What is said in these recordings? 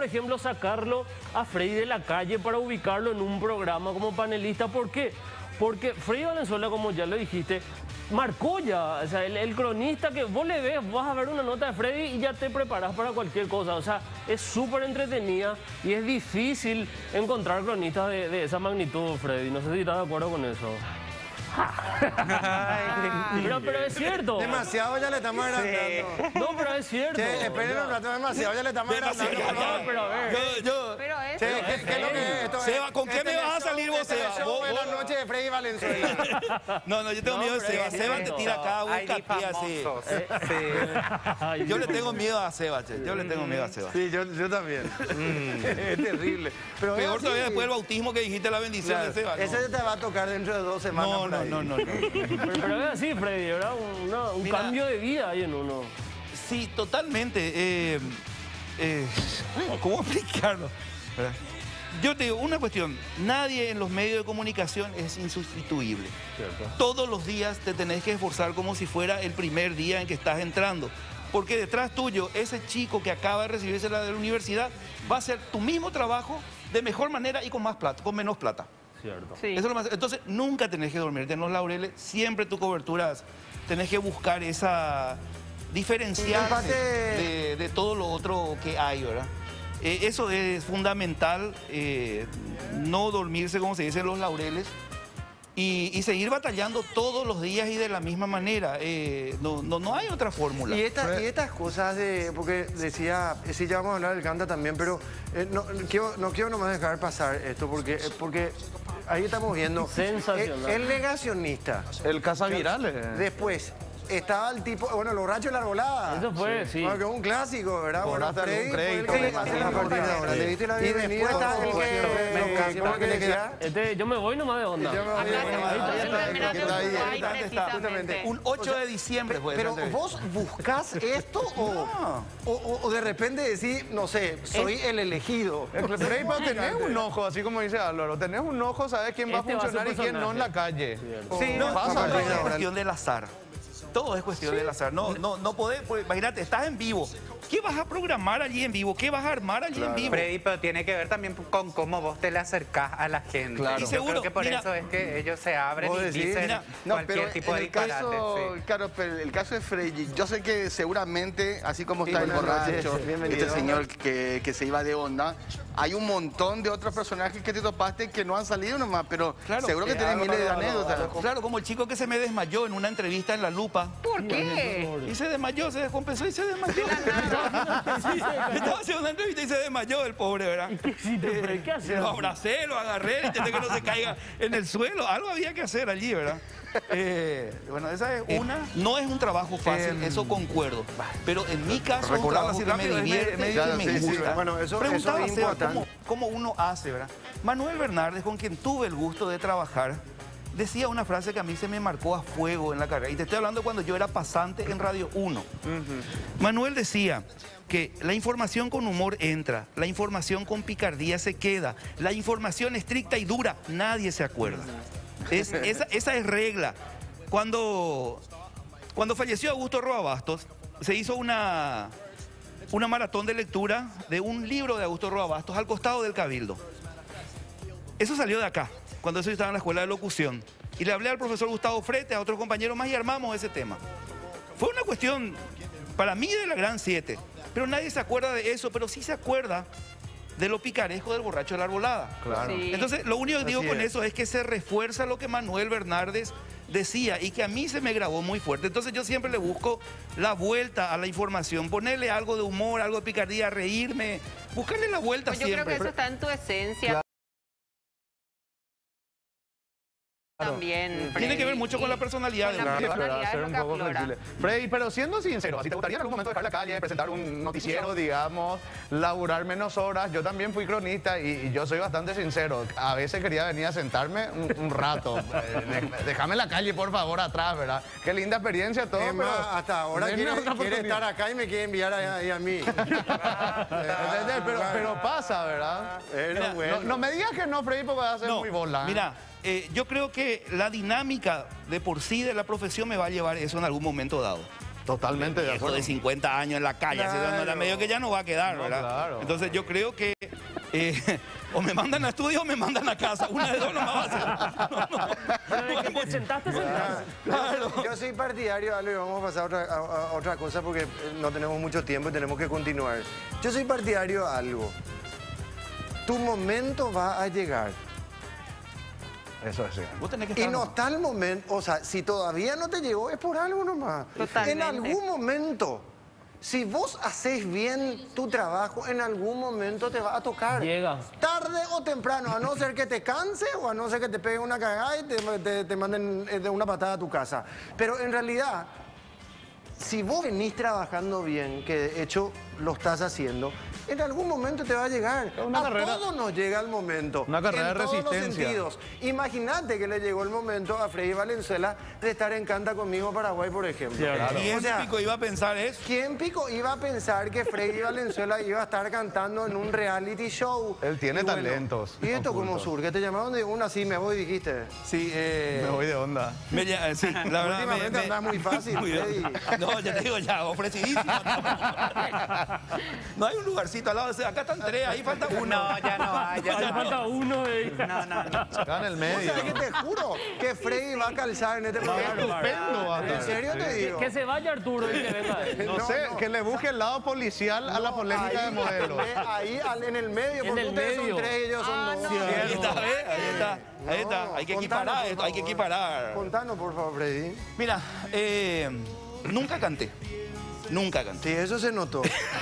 ejemplo, sacarlo a Freddy de la calle para ubicarlo en un programa como panelista. ¿Por qué? Porque Freddy Valenzuela, como ya lo dijiste, marcó ya, o sea, el cronista que vos le ves, vas a ver una nota de Freddy y ya te preparas para cualquier cosa. O sea, es súper entretenida y es difícil encontrar cronistas de esa magnitud, Freddy. No sé si estás de acuerdo con eso. Pero es cierto. Demasiado ya le estamos agrandando. No, pero es cierto. Che, esperen un rato, demasiado ya le estamos agrandando. No, pero a ver. Pero es... Che, ¿qué es lo que es esto? Seba, ¿con qué me vas a salir vos, Seba? Buenas noches de Freddy Valenzuela. No, yo tengo miedo de Seba. Seba te tira acá un capié así. Yo le tengo miedo a Seba, che. Yo le tengo miedo a Seba. Sí, yo también. Es terrible. Pero peor todavía después del bautismo que dijiste la bendición de Seba. Ese te va a tocar dentro de 2 semanas. No. Pero es así, Freddy, ¿verdad? Un cambio de vida hay en uno. Sí, totalmente. ¿Cómo explicarlo? ¿Verdad? Yo te digo, una cuestión, nadie en los medios de comunicación es insustituible. Cierto. Todos los días te tenés que esforzar como si fuera el primer día en que estás entrando. Porque detrás tuyo, ese chico que acaba de recibirse de la universidad, va a hacer tu mismo trabajo de mejor manera y con más plata, con menos plata. Cierto. Sí. Eso es lo más. Entonces, nunca tenés que dormirte en los laureles, siempre tu cobertura tenés que buscar esa diferenciarse de todo lo otro que hay, ¿verdad? Eso es fundamental, no dormirse, como se dice, en los laureles, y seguir batallando todos los días y de la misma manera. No hay otra fórmula. Y estas cosas de... Porque decía, sí, ya vamos a hablar del Canta también, pero no quiero nomás dejar pasar esto, porque ahí estamos viendo... Sensacional. El negacionista. El cazavirales. Después, estaba el tipo... Bueno, el borracho de la arbolada. Eso fue, sí. Bueno, que es un clásico, ¿verdad? Bueno, Cobraste Freddy algún fue el crédito, que me a partir de ahora. Le diste la Y bienvenida. después está el ¿cómo que le queda? Yo me voy nomás de onda. Yo me voy. Ahí está, Ahí está, justamente. Un 8 de diciembre fue Pero esa entrevista. vos buscás esto o de repente decís, no sé, soy el elegido. Freddy, pero tenés un ojo, así como dice Álvaro, tenés un ojo, sabes quién va a Este va a ser funcionar y quién no en la calle. Sí, No, pasa todo nada. es cuestión del azar. Todo es cuestión del azar. No podés, pues, imagínate, estás en vivo. ¿Qué vas a programar allí en vivo? ¿Qué vas a armar allí en vivo? Freddy, pero tiene que ver también con cómo vos te le acercás a la gente. Claro. Y Yo seguro, creo que por mira, eso es que ellos se abren vos y decís, dicen mira, cualquier tipo de en el disparate. caso, Sí. claro, pero el caso de Freddy, yo sé que seguramente, así como Sí, está el buenas borracho, noches, bienvenido. este señor que se iba de onda, hay un montón de otros personajes que te topaste que no han salido nomás, pero Claro, seguro que tenés miles de anécdotas. Claro, como el chico que se me desmayó en una entrevista en La Lupa. ¿Por qué? Y se desmayó, se descompensó y se desmayó. Estaba haciendo una entrevista y se desmayó el pobre, ¿verdad? ¿Qué hiciste, Freddy? ¿Qué haces? Lo abracé, lo agarré, intenté que no se caiga en el suelo. Algo había que hacer allí, ¿verdad? Bueno, esa es una. No es un trabajo fácil, eso concuerdo. Pero en mi caso, es un Recordarlo trabajo así que me rápido, divierte y claro, me sí, sí. gusta. Bueno, eso Preguntaba es a Seba importante. cómo uno hace, ¿verdad? Manuel Bernardes, con quien tuve el gusto de trabajar, decía una frase que a mí se me marcó a fuego en la carrera. Y te estoy hablando cuando yo era pasante en Radio 1. Manuel decía que la información con humor entra, la información con picardía se queda, la información estricta y dura, nadie se acuerda. Esa es regla. Cuando falleció Augusto Roa Bastos, se hizo una maratón de lectura de un libro de Augusto Roa Bastos al costado del Cabildo. Eso salió de acá, cuando yo estaba en la escuela de locución. Y le hablé al profesor Gustavo Frete, a otros compañeros más y armamos ese tema. Fue una cuestión, para mí, de la gran 7. Pero nadie se acuerda de eso, pero sí se acuerda de lo picaresco del borracho de la arbolada. Claro. Sí. Entonces, lo único que digo Así con es. eso es que se refuerza lo que Manuel Bernardes decía y que a mí se me grabó muy fuerte. Entonces yo siempre le busco la vuelta a la información, ponerle algo de humor, algo de picardía, reírme, buscarle la vuelta Pues yo siempre. creo que eso está en tu esencia. También, Tiene que ver Freddy, mucho con la personalidad de con la uno. personalidad es Ser lo un que poco aflora. flexible. Freddy, pero siendo sincero, si te gustaría en algún momento dejar la calle, presentar un noticiero, digamos, laburar menos horas, yo también fui cronista y yo soy bastante sincero. A veces quería venir a sentarme un rato. Déjame la calle, por favor, atrás, ¿verdad? Qué linda experiencia todo, Es más, pero hasta ahora denme quiere otra oportunidad. estar acá y me quiere enviar ahí a mí. ¿Entendés? Pero pasa, ¿verdad? Mira, No me digas que no, Freddy, porque va a ser muy bola. ¿eh? Mira, yo creo que la dinámica de por sí de la profesión me va a llevar eso en algún momento dado. Totalmente de Esto acuerdo. de 50 años en la calle, así, Claro. medio que ya no va a quedar, ¿verdad? claro. Entonces yo creo que o me mandan a estudio o me mandan a casa. Una de dos no me va a hacer. Pero de que te sentaste, sentaste. Yo soy partidario, Ale, vamos a pasar a otra cosa porque no tenemos mucho tiempo y tenemos que continuar. Yo soy partidario de algo. Tu momento va a llegar. Eso es cierto. Vos tenés que Y estar no nomás. está el momento, o sea, si todavía no te llegó es por algo nomás. Totalmente. En algún momento, si vos haces bien tu trabajo, en algún momento te va a tocar. Llega. Tarde o temprano, a no ser que te canse o a no ser que te peguen una cagada y te manden de una patada a tu casa. Pero en realidad, si vos venís trabajando bien, que de hecho lo estás haciendo, en algún momento te va a llegar. Una A carrera- todos nos llega el momento. Una carrera en de todos los resistencia. sentidos. Imagínate que le llegó el momento a Freddy Valenzuela de estar en Canta Conmigo Paraguay, por ejemplo. Claro. ¿Quién O sea, pico iba a pensar eso? ¿quién pico iba a pensar que Freddy Valenzuela iba a estar cantando en un reality show? Él tiene Y bueno, talentos ¿Y esto cómo ocultos. surge? ¿Te llamaron de una así, me voy, dijiste? Sí, Me voy de onda. sí, la verdad Últimamente andás muy fácil, Cuidado. Freddy. No, ya te digo, ya, ofrecidísimo. No hay un lugarcito al lado. Acá están tres, ahí falta uno. No, ya no hay, ya Ahí no falta uno de... No, no, no. Acá en el O medio. sea, que te juro que Freddy va a calzar en este programa. Estupendo va a En estar. serio te digo. Que se vaya Arturo y que venga él. No, No, sé, no. que le busque el lado policial a la No, polémica ahí, de modelos. Ahí en el medio, En porque el ustedes medio. son tres y ellos son dos. Ahí está, ¿ves? Ahí está. Ahí está. No, Hay que contanos, equiparar por esto, hay que favor. equiparar. Contanos, por favor, Freddy. Mira, nunca canté. Nunca canté. Sí, eso se notó.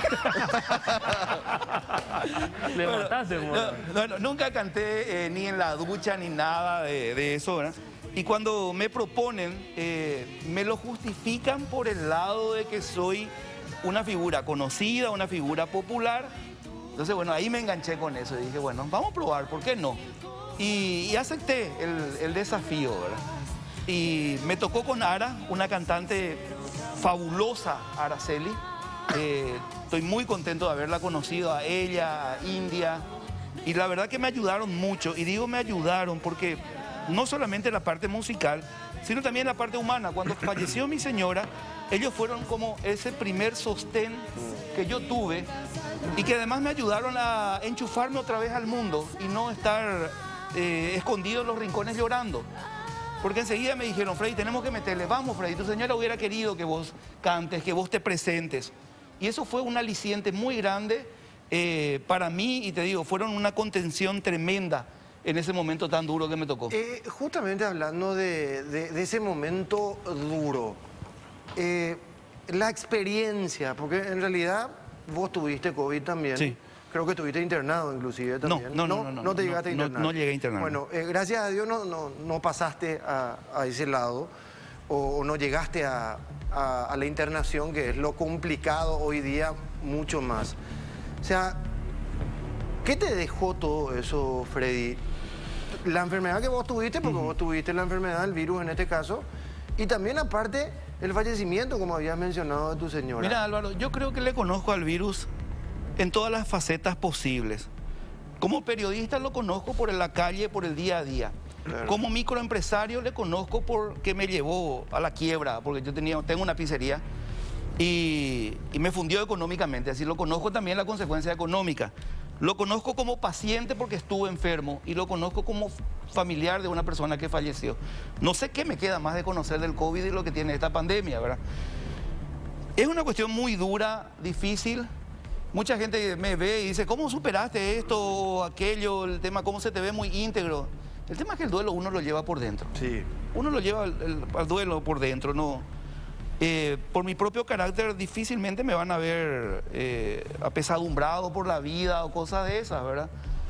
Le mataste, Nunca canté ni en la ducha ni nada de eso, ¿verdad? Y cuando me proponen, me lo justifican por el lado de que soy una figura conocida, una figura popular. Entonces, bueno, ahí me enganché con eso y dije, bueno, vamos a probar, ¿por qué no? Y acepté el desafío, ¿verdad? Y me tocó con Ara, una cantante fabulosa, Araceli. Estoy muy contento de haberla conocido, a ella, a India. Y la verdad que me ayudaron mucho. Y digo me ayudaron porque no solamente la parte musical, sino también la parte humana. Cuando falleció mi señora, ellos fueron como ese primer sostén que yo tuve y que además me ayudaron a enchufarme otra vez al mundo y no estar escondido en los rincones llorando. Porque enseguida me dijeron, Freddy, tenemos que meterle, vamos Freddy, tu señora hubiera querido que vos cantes, que vos te presentes. Y eso fue un aliciente muy grande para mí y te digo, fueron una contención tremenda en ese momento tan duro que me tocó. Justamente hablando de ese momento duro, la experiencia, porque en realidad vos tuviste COVID también. Sí. Creo que estuviste internado inclusive también. No te llegaste a internar. No llegué a internar. Bueno, gracias a Dios no pasaste a ese lado o no llegaste a la internación, que es lo complicado hoy día mucho más. O sea, ¿qué te dejó todo eso, Freddy? La enfermedad que vos tuviste, porque vos tuviste la enfermedad, el virus en este caso, y también aparte el fallecimiento, como habías mencionado, de tu señora. Mira, Álvaro, yo creo que le conozco al virus en todas las facetas posibles. Como periodista lo conozco por la calle, por el día a día. Claro. Como microempresario le conozco porque me llevó a la quiebra, porque yo tengo una pizzería y me fundió económicamente. Así lo conozco también la consecuencia económica. Lo conozco como paciente porque estuve enfermo y lo conozco como familiar de una persona que falleció. No sé qué me queda más de conocer del COVID y lo que tiene esta pandemia, ¿verdad? Es una cuestión muy dura, difícil. Mucha gente me ve y dice, ¿cómo superaste esto o aquello? El tema, ¿cómo se te ve muy íntegro? El tema es que el duelo uno lo lleva por dentro. Sí. Uno lo lleva al duelo por dentro, ¿no? Por mi propio carácter difícilmente me van a ver apesadumbrado por la vida o cosas de esas, ¿verdad?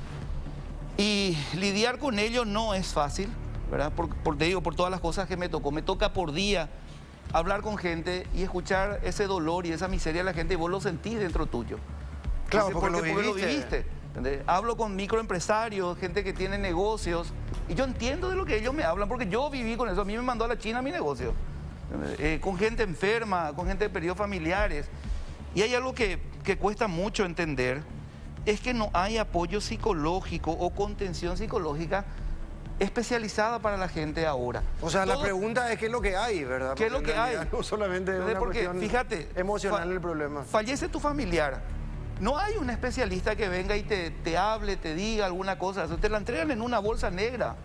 Y lidiar con ello no es fácil, ¿verdad? Te digo, por todas las cosas que me tocó. Me toca por día hablar con gente y escuchar ese dolor y esa miseria de la gente y vos lo sentís dentro tuyo. Claro, porque porque lo viviste. ¿Entendés? Hablo con microempresarios, gente que tiene negocios y yo entiendo de lo que ellos me hablan porque yo viví con eso. A mí me mandó a la China mi negocio. Con gente enferma, con gente de periodos familiares. Y hay algo que cuesta mucho entender, es que no hay apoyo psicológico o contención psicológica especializada para la gente ahora. O sea, la Todo- pregunta es qué es lo que hay, ¿verdad? ¿Qué es lo Porque que en hay? realidad no solamente es una Porque, cuestión fíjate, emocional el problema. Fallece tu familiar. No hay un especialista que venga y te hable, te diga alguna cosa. Te la entregan en una bolsa negra.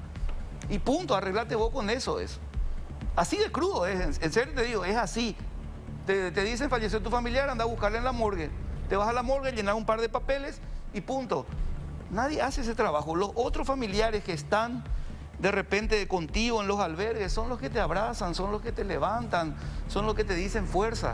Y punto, arreglate vos con eso. Es. Así de crudo es. En serio te digo, es así. Te dicen falleció tu familiar, anda a buscarle en la morgue. Te vas a la morgue, llenas un par de papeles y punto. Nadie hace ese trabajo. Los otros familiares que están de repente contigo en los albergues son los que te abrazan, son los que te levantan, son los que te dicen fuerza.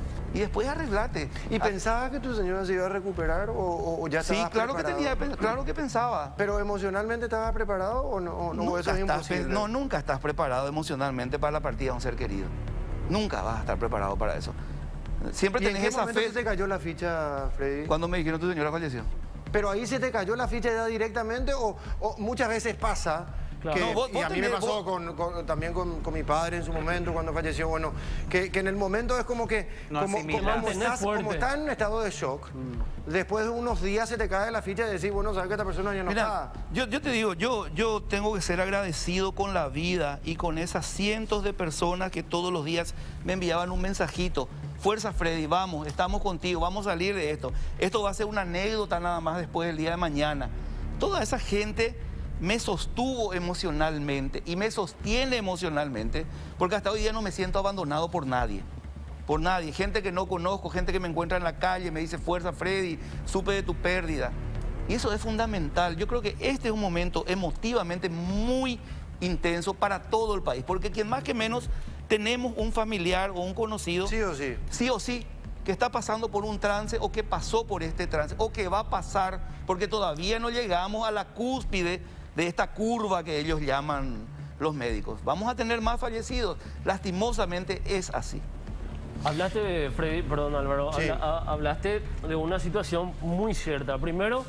Y después arreglate. ¿Y pensabas que tu señora se iba a recuperar o ya Sí, estabas claro que preparado? claro que pensaba. ¿Pero emocionalmente estabas preparado o no eso es imposible? No, nunca estás preparado emocionalmente para la partida de un ser querido. Nunca vas a estar preparado para eso. Siempre ¿Y en tenés qué esa momento fe. se te cayó la ficha, Freddy? Cuando me dijeron tu señora falleció. ¿Pero ahí se te cayó la ficha ya directamente o muchas veces pasa? Claro. Que, No, vos y a mí me tenés- pasó vos- también con mi padre en su momento cuando falleció, bueno, que en el momento es como que No asimilás. como está en un estado de shock, después de unos días se te cae la ficha y decís, bueno, sabes que esta persona ya no Mira, está. yo te digo, yo tengo que ser agradecido con la vida y con esas cientos de personas que todos los días me enviaban un mensajito. Fuerza, Freddy, vamos, estamos contigo, vamos a salir de esto. Esto va a ser una anécdota nada más después del día de mañana. Toda esa gente me sostuvo emocionalmente y me sostiene emocionalmente, porque hasta hoy día no me siento abandonado por nadie. Por nadie, gente que no conozco, gente que me encuentra en la calle, me dice, fuerza, Freddy, supe de tu pérdida. Y eso es fundamental. Yo creo que este es un momento emotivamente muy intenso para todo el país, porque quien más que menos tenemos un familiar o un conocido, Sí o sí. que está pasando por un trance o que pasó por este trance o que va a pasar, porque todavía no llegamos a la cúspide de esta curva que ellos llaman los médicos. Vamos a tener más fallecidos. Lastimosamente es así. Hablaste, Freddy, perdón Álvaro, Sí. hablaste de una situación muy cierta. Primero,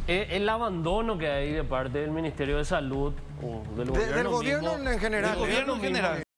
el abandono que hay de parte del Ministerio de Salud o del Del gobierno gobierno mismo, en general. Del gobierno en mismo, general.